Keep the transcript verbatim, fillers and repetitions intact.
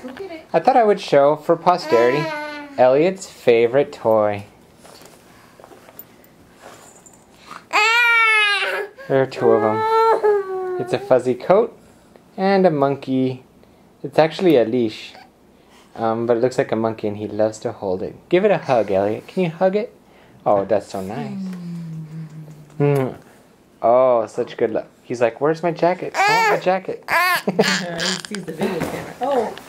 Look at it. I thought I would show for posterity Elliot's favorite toy. There are two of them. It's a fuzzy coat and a monkey. It's actually a leash, um, but it looks like a monkey and he loves to hold it. Give it a hug, Elliot. Can you hug it? Oh, that's so nice. Mm. Oh, such good luck. He's like, where's my jacket? I want my jacket. He sees the video camera. Oh.